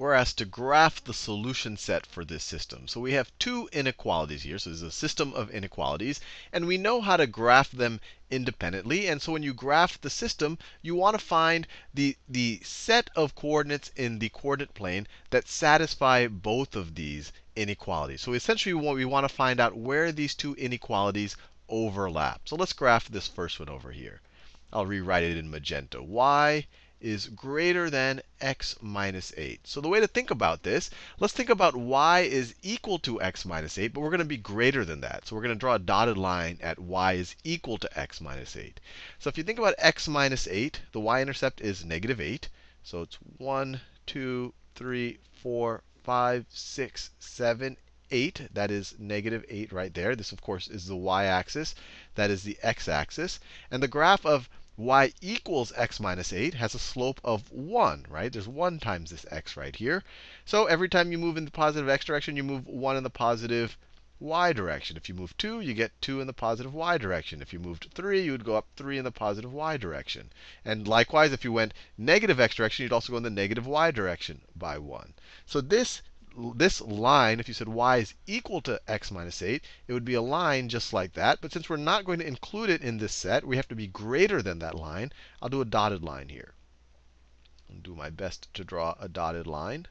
we're asked to graph the solution set for this system. So we have two inequalities here. So there's a system of inequalities. And we know how to graph them independently. And so when you graph the system, you want to find the set of coordinates in the coordinate plane that satisfy both of these inequalities. So essentially, we want to find out where these two inequalities overlap. So let's graph this first one over here. I'll rewrite it in magenta. Y is greater than x minus 8. So the way to think about this, let's think about y is equal to x minus 8, but we're going to be greater than that. So we're going to draw a dotted line at y is equal to x minus 8. So if you think about x minus 8, the y-intercept is negative 8. So it's 1, 2, 3, 4, 5, 6, 7, 8. That is negative 8 right there. This, of course, is the y-axis. That is the x-axis. And the graph of y equals x minus 8 has a slope of 1, right? There's 1 times this x right here. So every time you move in the positive x direction, you move 1 in the positive y direction. If you move 2, you get 2 in the positive y direction. If you moved 3, you would go up 3 in the positive y direction. And likewise, if you went negative x direction, you'd also go in the negative y direction by 1. So this line, if you said y is equal to x minus 8, it would be a line just like that. But since we're not going to include it in this set, we have to be greater than that line. I'll do a dotted line here. I'll do my best to draw a dotted line,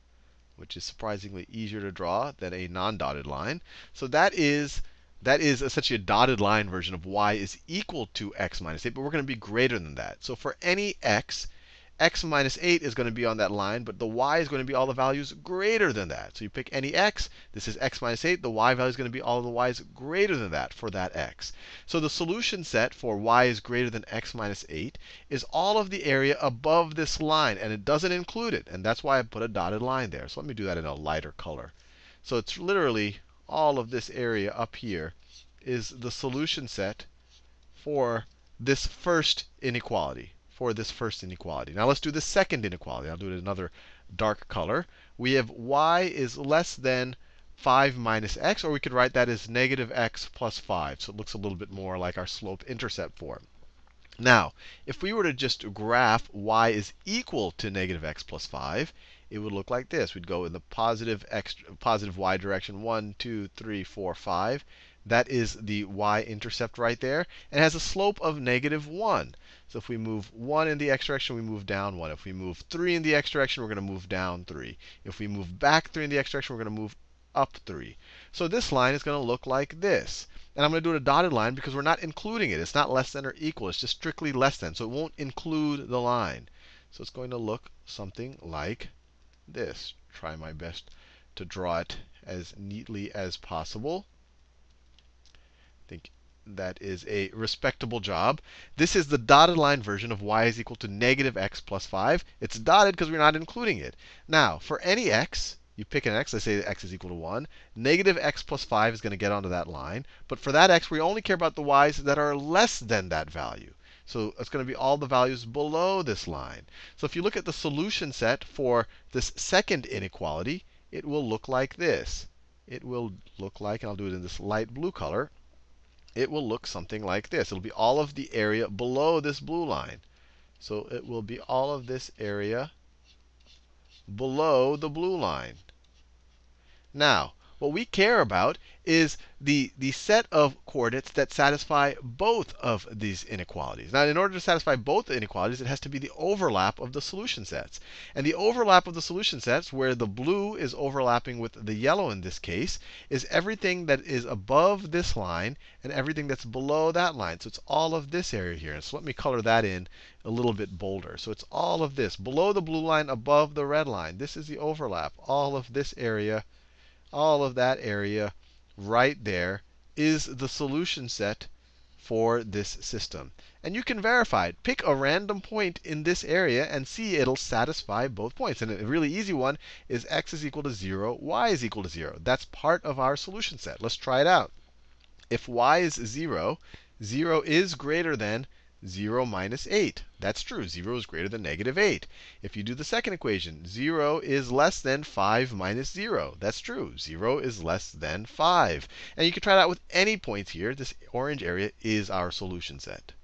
which is surprisingly easier to draw than a non-dotted line. So that is essentially a dotted line version of y is equal to x minus 8, but we're going to be greater than that. So for any x, x minus 8 is going to be on that line, but the y is going to be all the values greater than that. So you pick any x. This is x minus 8. The y value is going to be all the y's greater than that for that x. So the solution set for y is greater than x minus 8 is all of the area above this line, and it doesn't include it. And that's why I put a dotted line there. So let me do that in a lighter color. So it's literally all of this area up here is the solution set for this first inequality. Now let's do the second inequality. I'll do it in another dark color. We have y is less than 5 minus x, or we could write that as negative x plus 5. So it looks a little bit more like our slope-intercept form. Now, if we were to just graph y is equal to negative x plus 5, it would look like this. We'd go in the positive y direction, 1, 2, 3, 4, 5. That is the y-intercept right there. And it has a slope of negative 1. So if we move 1 in the x direction, we move down 1. If we move 3 in the x direction, we're going to move down 3. If we move back 3 in the x direction, we're going to move up 3. So this line is going to look like this. And I'm going to do it a dotted line because we're not including it. It's not less than or equal. It's just strictly less than. So it won't include the line. So it's going to look something like this. Try my best to draw it as neatly as possible. I think that is a respectable job. This is the dotted line version of y is equal to negative x plus 5. It's dotted because we're not including it. Now, for any x, you pick an x. Let's say x is equal to 1. Negative x plus 5 is going to get onto that line. But for that x, we only care about the y's that are less than that value. So it's going to be all the values below this line. So if you look at the solution set for this second inequality, it will look like this. It will look like, and I'll do it in this light blue color, it will look something like this. It'll be all of the area below this blue line. So it will be all of this area below the blue line. Now, what we care about is the set of coordinates that satisfy both of these inequalities. Now, in order to satisfy both the inequalities, it has to be the overlap of the solution sets. And the overlap of the solution sets, where the blue is overlapping with the yellow in this case, is everything that is above this line and everything that's below that line. So it's all of this area here. And so let me color that in a little bit bolder. So it's all of this, below the blue line, above the red line. This is the overlap. All of this area, all of that area right there is the solution set for this system. And you can verify it. Pick a random point in this area and see it'll satisfy both points. And a really easy one is x is equal to 0, y is equal to 0. That's part of our solution set. Let's try it out. If y is 0, 0 is greater than 0 minus 8. That's true. 0 is greater than negative 8. If you do the second equation, 0 is less than 5 minus 0. That's true. 0 is less than 5. And you can try it out with any points here. This orange area is our solution set.